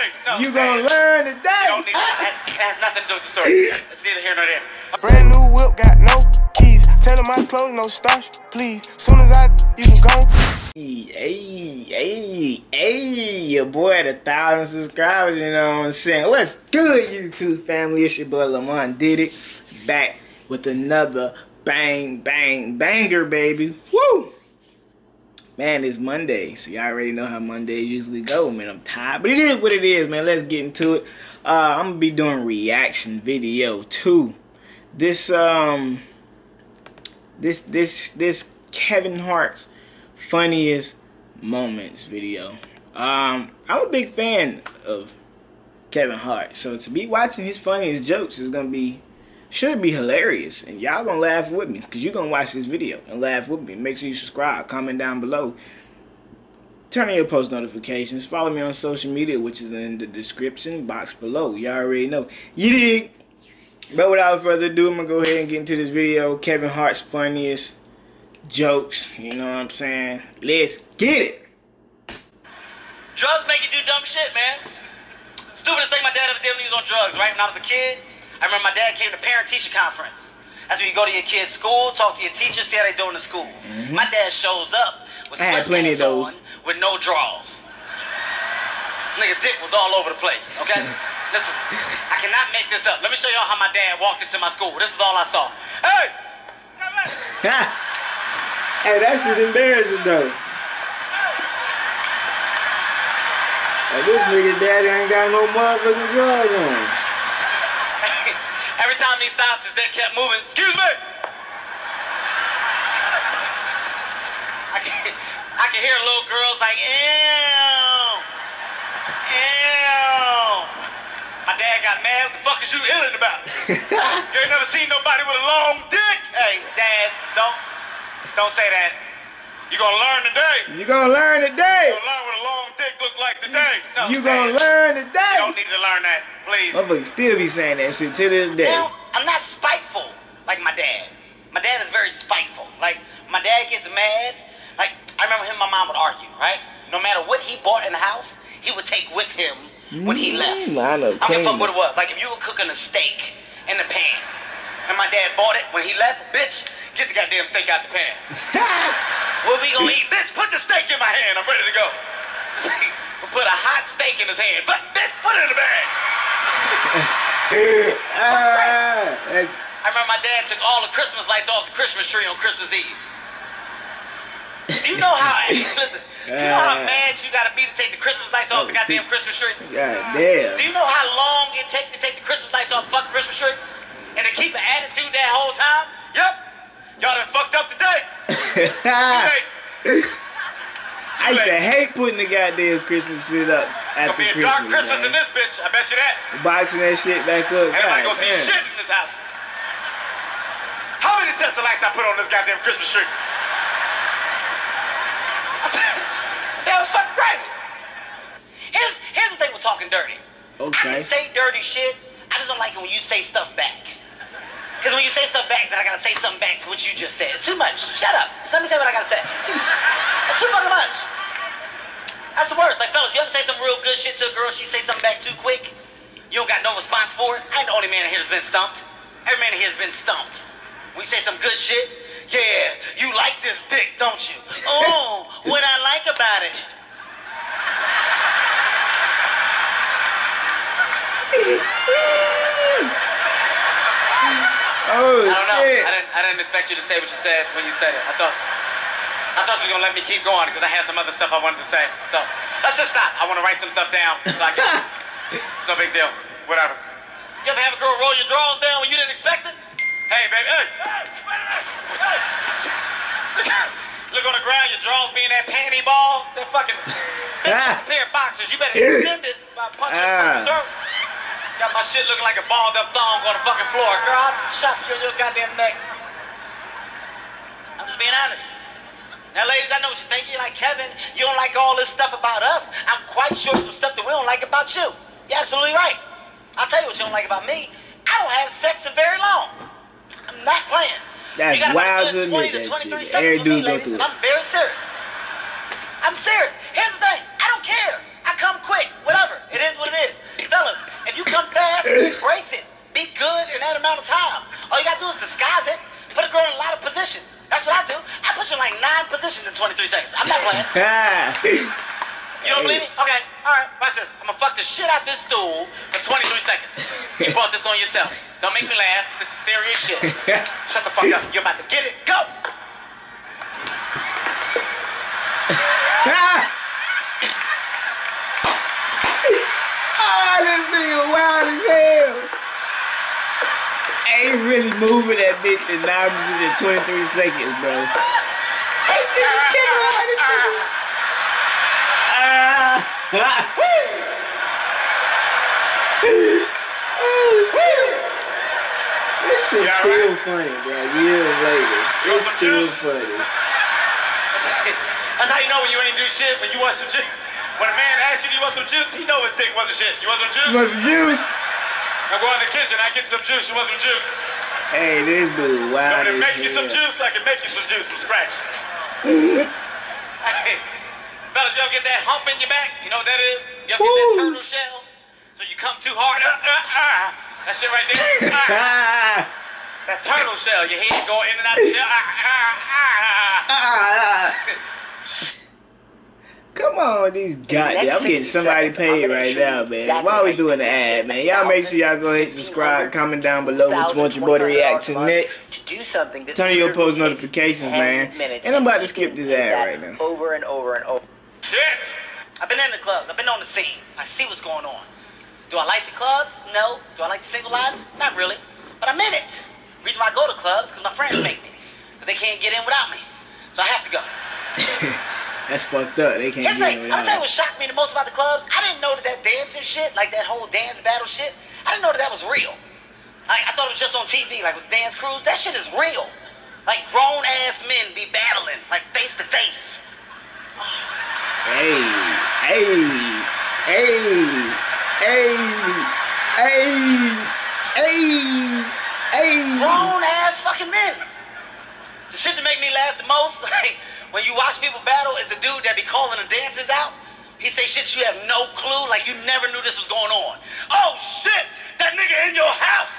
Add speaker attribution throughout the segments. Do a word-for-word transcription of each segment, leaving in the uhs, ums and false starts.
Speaker 1: Hey, no,
Speaker 2: you gonna
Speaker 1: hey,
Speaker 2: learn today.
Speaker 1: You don't need that. That has nothing to do with the story. It's neither here nor there.
Speaker 3: Brand new whip, got no keys. Tell my clothes, no starch, please. Soon as I, you can go.
Speaker 2: Hey, hey, hey, your boy at a thousand subscribers, you know what I'm saying? What's good, YouTube family? It's your boy Lamont Did It. Back with another bang, bang, banger, baby. Woo! Man, it's Monday, so y'all already know how Mondays usually go, man. I'm tired, but it is what it is, man. Let's get into it. Uh, I'm gonna be doing reaction video to this, um, this, this, this Kevin Hart's funniest moments video. Um, I'm a big fan of Kevin Hart, so to be watching his funniest jokes is gonna be, should be hilarious, and y'all gonna laugh with me, because you're gonna watch this video and laugh with me. Make sure you subscribe, comment down below, turn on your post notifications, follow me on social media, which is in the description box below. Y'all already know. You dig? But without further ado, I'm gonna go ahead and get into this video. Kevin Hart's funniest jokes, you know what I'm saying? Let's get it.
Speaker 1: Drugs make you do dumb shit, man. Stupidest thing my dad ever did when he was on drugs, right? When I was a kid, I remember my dad came to parent-teacher conference. That's when you go to your kid's school, talk to your teacher, see how they doing in school. Mm-hmm. My dad shows up with
Speaker 2: I had plenty of those.
Speaker 1: on with no drawers. This nigga dick was all over the place, okay? Listen, I cannot make this up. Let me show y'all how my dad walked into my school. This is all I saw. Hey!
Speaker 2: Hey, that shit embarrassing though. Like, this nigga daddy ain't got no motherfucking drawers on.
Speaker 1: Every time he stopped, his dick kept moving. Excuse me! I can, I can hear little girls like, ew! Ew! My dad got mad. What the fuck is you illing about? You ain't never seen nobody with a long dick? Hey, Dad, don't, don't say that. You gonna learn today.
Speaker 2: You gonna learn today.
Speaker 1: You gonna learn what a long dick look like today. No,
Speaker 2: you gonna
Speaker 1: Dad,
Speaker 2: learn today.
Speaker 1: You don't need to learn that, please.
Speaker 2: Motherfuckers still be saying that shit to this day.
Speaker 1: Now, I'm not spiteful like my dad. My dad is very spiteful. Like, my dad gets mad. Like, I remember him and my mom would argue, right? No matter what he bought in the house, he would take with him when he left.
Speaker 2: Mm, I know.
Speaker 1: I don't give a fuck what it was. Like, if you were cooking a steak in the pan, and my dad bought it when he left, bitch, get the goddamn steak out the pan. What we gonna eat? Bitch, put the steak in my hand. I'm ready to go. We'll put a hot steak in his hand. But, bitch, put it in the bag.
Speaker 2: uh, that's...
Speaker 1: I remember my dad took all the Christmas lights off the Christmas tree on Christmas Eve. Do you know how, listen, do you know how mad you gotta be to take the Christmas lights off the goddamn Christmas tree?
Speaker 2: God damn.
Speaker 1: Do you know how long it takes to take the Christmas lights off the fucking Christmas tree? And to keep an attitude that whole time? Yep. Y'all done fucked up today.
Speaker 2: I used to hate putting the goddamn Christmas shit up after
Speaker 1: Christmas. Gonna be a
Speaker 2: Christmas,
Speaker 1: dark Christmas
Speaker 2: man.
Speaker 1: in this bitch, I bet you that.
Speaker 2: Boxing that shit back up.
Speaker 1: Ain't nobody gonna see
Speaker 2: man.
Speaker 1: shit in this house. How many sets of lights I put on this goddamn Christmas tree? That was fucking crazy. Here's, here's the thing with talking dirty.
Speaker 2: Okay.
Speaker 1: I can say dirty shit. I just don't like it when you say stuff back. Because when you say stuff back, then I gotta say something back to what you just said. It's too much. Shut up. Just let me say what I gotta say. That's too fucking much. That's the worst. Like, fellas, you ever say some real good shit to a girl, she say something back too quick? You don't got no response for it? I ain't the only man in here that's been stumped. Every man in here has been stumped. When you say some good shit, yeah, you like this dick, don't you? Oh, what I like about it.
Speaker 2: Oh,
Speaker 1: I don't know.
Speaker 2: shit.
Speaker 1: I didn't, I didn't expect you to say what you said when you said it. I thought I thought you were going to let me keep going because I had some other stuff I wanted to say. So, let's just stop. I want to write some stuff down. So I can, it's no big deal. Whatever. You ever have a girl roll your drawers down when you didn't expect it? Hey, baby. Hey. Hey, wait a minute. Hey. Look on the ground, your drawers being that panty ball. That fucking big ass pair of boxers. You better extend it by punching uh. the throat. Got my shit looking like a balled up thong on the fucking floor. Girl, I'll chop you on your goddamn neck. I'm just being honest. Now, ladies, I know what you're thinking. You're like, Kevin, you don't like all this stuff about us. I'm quite sure some stuff that we don't like about you. You're absolutely right. I'll tell you what you don't like about me. I don't have sex in very long. I'm not playing.
Speaker 2: That's
Speaker 1: you got
Speaker 2: wild
Speaker 1: about
Speaker 2: to
Speaker 1: twenty
Speaker 2: admit
Speaker 1: to
Speaker 2: that
Speaker 1: twenty-three
Speaker 2: shit.
Speaker 1: seconds
Speaker 2: Every
Speaker 1: with me,
Speaker 2: dude go
Speaker 1: ladies,
Speaker 2: through
Speaker 1: and
Speaker 2: it.
Speaker 1: I'm very serious. I'm serious. Here's the thing. I don't care. I come quick. Whatever. It is what it is. do is disguise it. Put a girl in a lot of positions. That's what I do. I put you in like nine positions in twenty-three seconds. I'm not playing. You don't believe me? Okay, all right, watch this. I'm gonna fuck the shit out this stool for twenty-three seconds. You brought this on yourself. Don't make me laugh. This is serious shit. Shut the fuck up. You're about to get it. Go!
Speaker 2: Oh, this nigga wild as hell. Hey, he really moving that bitch in nine minutes and twenty-three seconds, bro. This nigga killing all this nigga. Ah. Oh, shit. This shit's
Speaker 1: Yeah,
Speaker 2: still
Speaker 1: right?
Speaker 2: funny, bro. Years later. It's
Speaker 1: some
Speaker 2: still
Speaker 1: juice?
Speaker 2: funny.
Speaker 1: That's how you know when you ain't do shit, when you want some juice. When a man asks you, do you want some juice? He know his dick wasn't shit. You want some juice?
Speaker 2: You want some juice?
Speaker 1: I go in the kitchen, I get some juice. You want some juice?
Speaker 2: Hey, this dude
Speaker 1: You
Speaker 2: wild
Speaker 1: want me to
Speaker 2: as
Speaker 1: make you some
Speaker 2: hell.
Speaker 1: juice? I can make you some juice from scratch. Hey, fellas, you ever get that hump in your back? You know what that is? You ever get that
Speaker 2: Woo.
Speaker 1: turtle shell? So you come too hard. Uh, uh, uh. That shit right there. Uh,
Speaker 2: Ah.
Speaker 1: that turtle shell. Your head go in and out the shell. Uh, uh, uh.
Speaker 2: Ah. Come on, these goddamn.
Speaker 4: Next
Speaker 2: I'm getting
Speaker 4: sixty
Speaker 2: somebody
Speaker 4: seconds, I'm
Speaker 2: paid
Speaker 4: gonna
Speaker 2: right
Speaker 4: show you
Speaker 2: now, man.
Speaker 4: exactly
Speaker 2: Why are
Speaker 4: how
Speaker 2: we
Speaker 4: you
Speaker 2: doing the
Speaker 4: can
Speaker 2: ad,
Speaker 4: use
Speaker 2: man? Y'all make sure y'all go ahead and
Speaker 4: fifteen
Speaker 2: subscribe,
Speaker 4: hundred,
Speaker 2: comment down below what you want your boy to react to next.
Speaker 4: To do something that
Speaker 2: Turn your
Speaker 4: literally
Speaker 2: post
Speaker 4: takes
Speaker 2: notifications,
Speaker 4: ten
Speaker 2: man.
Speaker 4: minutes,
Speaker 2: And I'm about to
Speaker 4: you
Speaker 2: skip
Speaker 4: can
Speaker 2: this
Speaker 4: do
Speaker 2: ad
Speaker 4: that
Speaker 2: right now.
Speaker 4: Over and over and over.
Speaker 1: Shit! I've been in the clubs. I've been on the scene. I see what's going on. Do I like the clubs? No. Do I like the single lives? Not really. But I'm in it. The reason why I go to clubs is because my friends make me. Because they can't get in without me. So I have to go.
Speaker 2: That's fucked up. They can't
Speaker 1: Here's the
Speaker 2: get
Speaker 1: thing.
Speaker 2: in
Speaker 1: I'm gonna tell you
Speaker 2: without.
Speaker 1: what shocked me the most about the clubs. I didn't know that that dancing shit, like that whole dance battle shit, I didn't know that that was real. Like, I thought it was just on T V, like with dance crews. That shit is real. Like grown ass men be battling, like face to face.
Speaker 2: Hey, hey, hey, hey, hey, hey, hey.
Speaker 1: Grown ass fucking men. The shit that make me laugh the most, like when you watch people battle, is the dude that be calling the dancers out. He say shit you have no clue, like you never knew this was going on. Oh shit, that nigga in your house.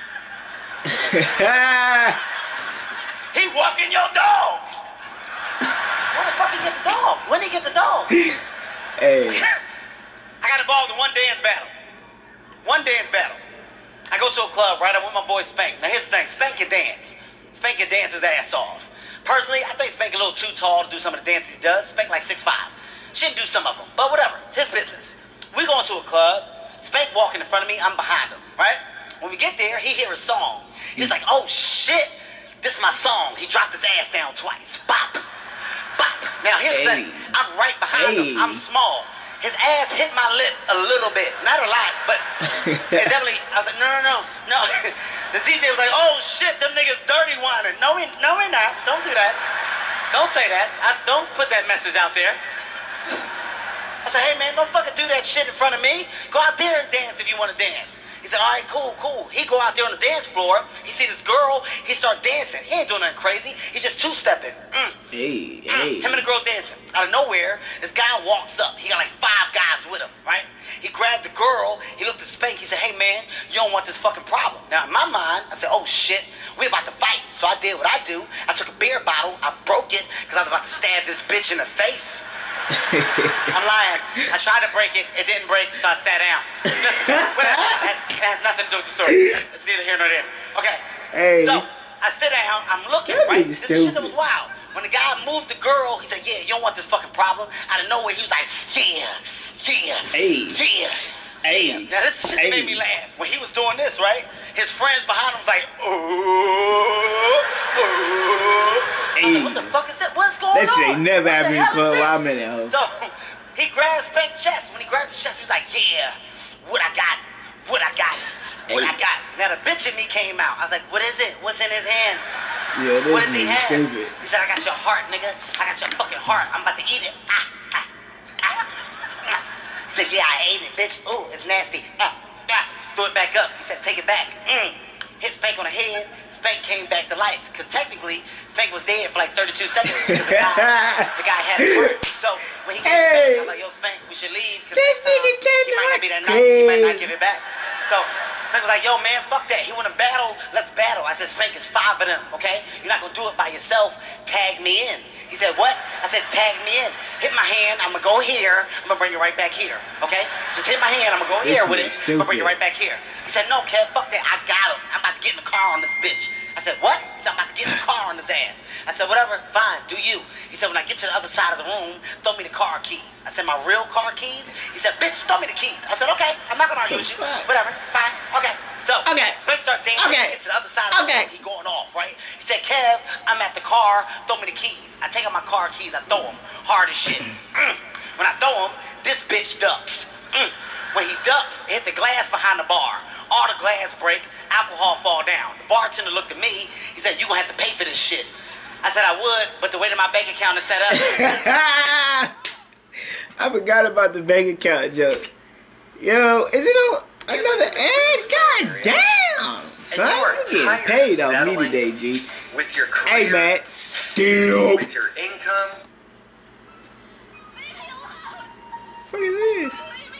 Speaker 1: He walking your dog. Where the fuck he get the dog? When he get the dog?
Speaker 2: Hey,
Speaker 1: I got involved in one dance battle. One dance battle. I go to a club, right? I'm with my boy Spank. Now here's the thing, Spank can dance. Spank can dance his ass off. Personally, I think Spank a little too tall to do some of the dances he does. Spank like six five. Shouldn't do some of them, but whatever. It's his business. We going to a club. Spank walking in front of me. I'm behind him, right? When we get there, he hear a song. He's like, oh shit, this is my song. He dropped his ass down twice. Bop, bop. Now here's the
Speaker 2: Hey.
Speaker 1: thing. I'm right behind
Speaker 2: Hey.
Speaker 1: him. I'm small. His ass hit my lip a little bit. Not a lot, but it definitely, I was like, no, no, no, no. The D J was like, oh shit, them niggas dirty whining. No, we, no, we're not. Don't do that. Don't say that. I, don't put that message out there. I said, hey man, don't fucking do that shit in front of me. Go out there and dance if you want to dance. He said, all right, cool, cool. He go out there on the dance floor. He see this girl. He start dancing. He ain't doing nothing crazy. He's just two-stepping. Mm.
Speaker 2: hey,
Speaker 1: Mm.
Speaker 2: hey.
Speaker 1: Him and the girl dancing. Out of nowhere, this guy walks up. He got like five guys with him, right? He grabbed the girl. He looked at Spank. He said, hey man, you don't want this fucking problem. Now in my mind, I said, oh shit, we about to fight. So I did what I do. I took a beer bottle. I broke it because I was about to stab this bitch in the face. I'm lying. I tried to break it. It didn't break, so I sat down. Listen, whatever. That, that has nothing to do with the story. It's neither here nor there. Okay.
Speaker 2: Hey.
Speaker 1: So I sit down. I'm looking,
Speaker 2: That
Speaker 1: right?
Speaker 2: nigga's
Speaker 1: This shit
Speaker 2: stupid.
Speaker 1: that was wild. When the guy moved the girl, he said, yeah, you don't want this fucking problem. Out of nowhere, he was like, yeah, yeah,
Speaker 2: Hey.
Speaker 1: yeah.
Speaker 2: Hey.
Speaker 1: Yeah. Now this shit
Speaker 2: Hey.
Speaker 1: made me laugh. When he was doing this, right? His friends behind him was like, ooh, ooh. I was like, what the fuck is that? What's going
Speaker 2: That
Speaker 1: on?
Speaker 2: shit ain't never
Speaker 1: What
Speaker 2: happened
Speaker 1: the
Speaker 2: in the
Speaker 1: hell
Speaker 2: club
Speaker 1: is
Speaker 2: while
Speaker 1: this?
Speaker 2: I'm in there, ho.
Speaker 1: So he grabbed Spank's chest. When he grabbed his chest, he was like, yeah, what I got, what I got, what I
Speaker 2: Hey.
Speaker 1: got. Now the bitch in me came out. I was like, what is it? What's in his hand?
Speaker 2: Yeah, this
Speaker 1: What does he
Speaker 2: nigga
Speaker 1: have?
Speaker 2: stupid.
Speaker 1: He said, I got your heart, nigga. I got your fucking heart. I'm about to eat it. Ah, ah, ah, ah. He said, yeah, I ate it, bitch. Ooh, it's nasty. Ah, ah. Threw it back up. He said, take it back. Mm. Hit Spank on the head. Spank came back to life. Because technically, Spank was dead for like thirty-two seconds. 'Cause the, guy, the guy had it hurt. So when he came
Speaker 2: Hey.
Speaker 1: back, I was like, yo, Spank, we should leave. 'cause
Speaker 2: This
Speaker 1: next time,
Speaker 2: nigga
Speaker 1: he might not
Speaker 2: cannot
Speaker 1: be that nice. He might not
Speaker 2: quit.
Speaker 1: give it back. So Spank was like, yo, man, fuck that. He want to battle? Let's battle. I said, Spank, it's five of them, okay? You're not going to do it by yourself. Tag me in. He said, what? I said, tag me in. Hit my hand. I'm going to go here. I'm going to bring you right back here, okay? Just hit my hand. I'm going to go
Speaker 2: This
Speaker 1: here with it.
Speaker 2: is
Speaker 1: I'm going to bring you
Speaker 2: stupid.
Speaker 1: right back here. He said, no, Kev, fuck that. I got him. I'm about to get in the car on this bitch. I said, what? He said, I'm about to get in the car on his ass. I said, whatever, fine, do you. He said, when I get to the other side of the room, throw me the car keys. I said, my real car keys? He said, bitch, throw me the keys. I said, okay, I'm not going to argue with you.
Speaker 2: Fuck.
Speaker 1: Whatever, fine, okay. So,
Speaker 2: Okay.
Speaker 1: Spank starts dancing.
Speaker 2: Okay.
Speaker 1: Get to the other side of the
Speaker 2: Okay.
Speaker 1: room. He going off, right? He said, Kev, I'm at the car. Throw me the keys. I take out my car keys. I throw them. Hard as shit. Mm. When I throw them, this bitch ducks. Mm. When he ducks, it hit the glass behind the bar. All the glass break. Alcohol fall down. The bartender looked at me. He said, you going to have to pay for this shit. I said I would, but the way that my bank account is set up.
Speaker 2: I forgot about the bank account joke. Yo, is it on another ad? God damn, son,
Speaker 5: you are
Speaker 2: you getting
Speaker 5: tired
Speaker 2: paid
Speaker 5: of
Speaker 2: off me
Speaker 5: settling
Speaker 2: today, G.
Speaker 5: with your career,
Speaker 2: Hey man, still.
Speaker 5: with your income.
Speaker 2: What is this?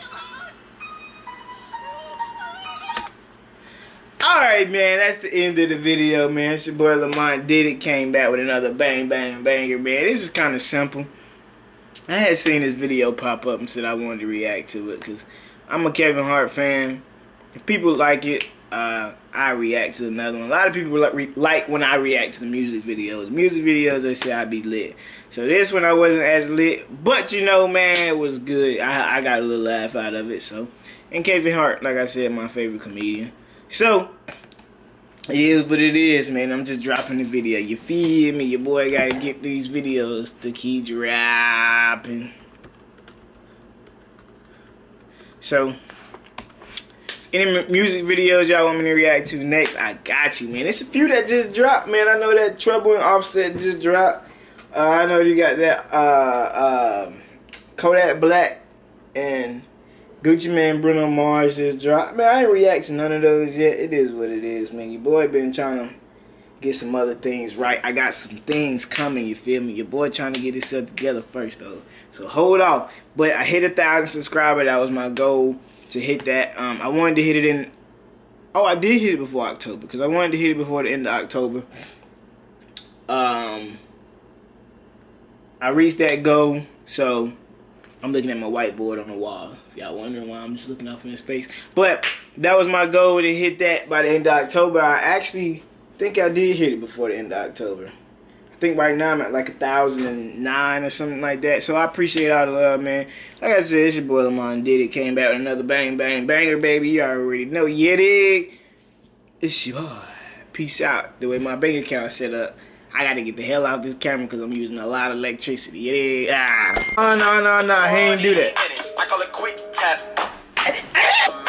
Speaker 2: Alright, man, that's the end of the video, man. It's your boy Lamont Did It. Came back with another bang, bang, banger, man. This is kind of simple. I had seen this video pop up and said I wanted to react to it because I'm a Kevin Hart fan. If people like it, uh, I react to another one. A lot of people like, re like when I react to the music videos. Music videos, they say I be lit. So this one I wasn't as lit, but you know, man, it was good. I, I got a little laugh out of it. So, and Kevin Hart, like I said, my favorite comedian. So, it is what it is, man. I'm just dropping the video. You feel me? Your boy gotta get these videos to keep dropping. So, any music videos y'all want me to react to next, I got you, man. It's a few that just dropped, man. I know that Trouble and Offset just dropped. Uh, I know you got that uh, uh, Kodak Black and Gucci Mane, Bruno Mars just dropped. Man, I ain't react to none of those yet. It is what it is, man. Your boy been trying to get some other things right. I got some things coming, you feel me? Your boy trying to get himself together first, though. So hold off. But I hit a thousand subscribers. That was my goal, to hit that. Um, I wanted to hit it in... Oh, I did hit it before October, because I wanted to hit it before the end of October. Um, I reached that goal, so... I'm looking at my whiteboard on the wall. If y'all wondering why I'm just looking off in space. But that was my goal, to hit that by the end of October. I actually think I did hit it before the end of October. I think right now I'm at like a thousand and nine or something like that. So I appreciate all the love, man. Like I said, it's your boy Lamont Did It. Came back with another bang bang banger, baby. You already know. Yeah, dig. It's your boy. Peace out. The way my bank account set up, I gotta get the hell out of this camera because I'm using a lot of electricity. Yeah. Ah. Oh, no, no, no. He ain't do that.
Speaker 3: I call it quick tap.